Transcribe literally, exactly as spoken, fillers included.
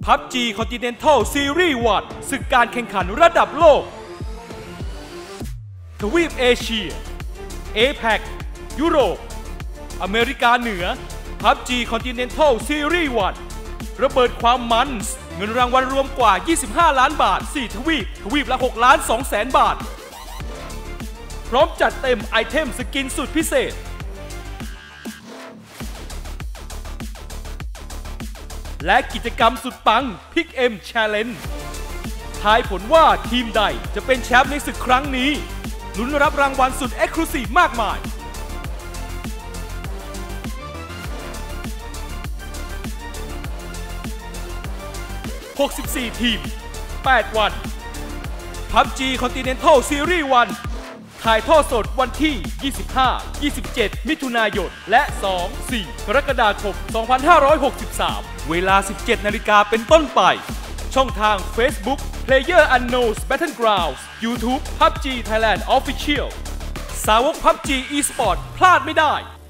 พับจี Continental Series วัน ศึกการแข่งขันระดับโลก ทวีปเอเชีย เอแพค ยุโรป อเมริกาเหนือ พับจี Continental Series วัน ระเบิดความมันส์เงินรางวัลรวมกว่า ยี่สิบห้า ล้านบาท สี่ ทวีป ทวีปละ หก ล้าน สอง แสนบาท พร้อมจัดเต็มไอเทมสกินสุดพิเศษ และกิจกรรมสุดปัง Pick M Challenge ทายผลว่าทีมใดจะเป็นแชมป์ในศึกครั้งนี้ ลุ้นรับรางวัลสุด Exclusive มากมาย หกสิบสี่ ทีม แปด วัน พับจี Continental Series วัน ถ่ายทอดสดวันที่ ยี่สิบห้า ยี่สิบเจ็ด มิถุนายน และ สอง สี่ กรกฎาคม สองพันห้าร้อยหกสิบสาม เวลา สิบเจ็ด นาฬิกาเป็นต้นไป ช่องทาง Facebook PlayerUnknown's Battlegrounds YouTube พับจี Thailand Official สาวก พับจี Esport พลาดไม่ได้